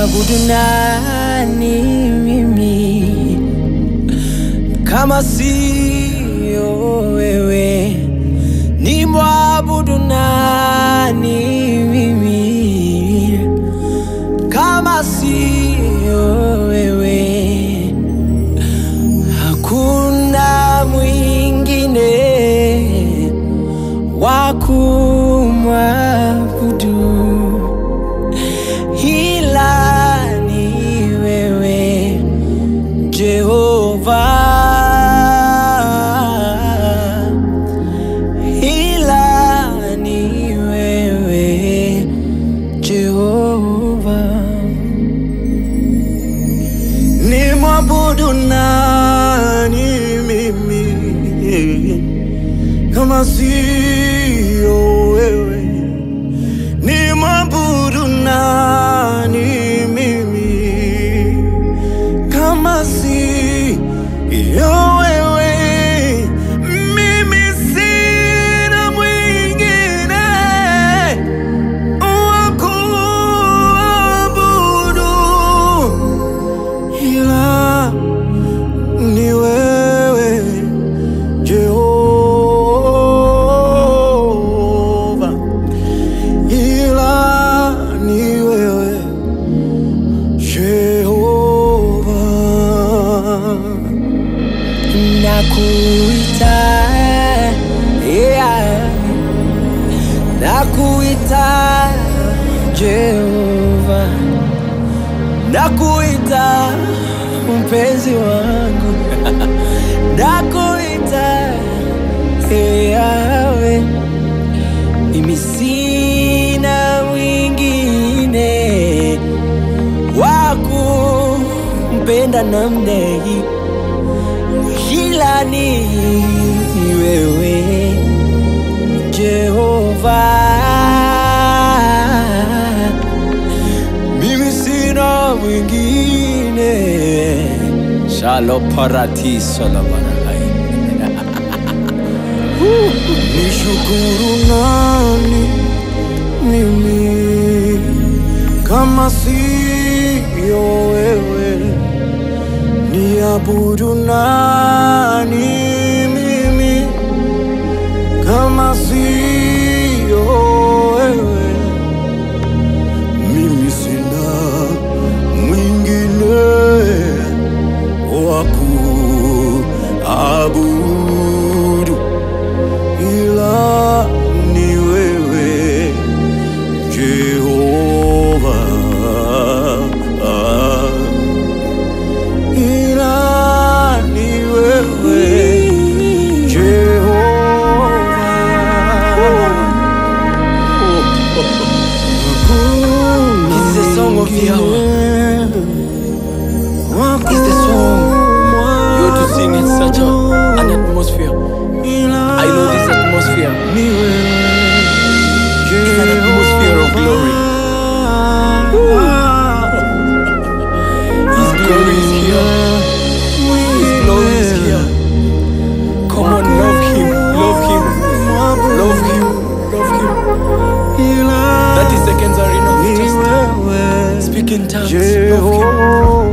Nimwabudu nani mimi kama sio wewe? Nimwabudu nani mimi kama sio wewe? Hakuna mwingine wa kumwabudu ila ni wewe Jehova, ila ni wewe Jehova. Nimwabudu nani mimi kama sio wewe? Nimwabudu nani mimi kama sio wewe? Mimi sina mwingine wa kuabudu ila ni wewe Jehova, ila ni wewe Jehova. Nakuita, yeah, nakuita Jehova, nakuita mpenzi wangu, nakuita Yahweh. Mimi sina mwingine wa kumpenda namna hii ila ni wewe Jehova. Mimi sina mwingine. Shalom paradiso la barakai. Nishukuru nani mimi kama sio wewe? Niabudu nani mimi kama sio wewe? Mimi sina mwingine wa kuabudu ila ni wewe Jehova, ila ni wewe Jehova. This is the song of Yahweh. It's the song you have to sing in such an atmosphere. I know this atmosphere. It's an atmosphere of glory. His glory is here. His glory is here. Come on, love him, love him, love him, love him. 30 seconds are enough. Just speak in tongues. Love him.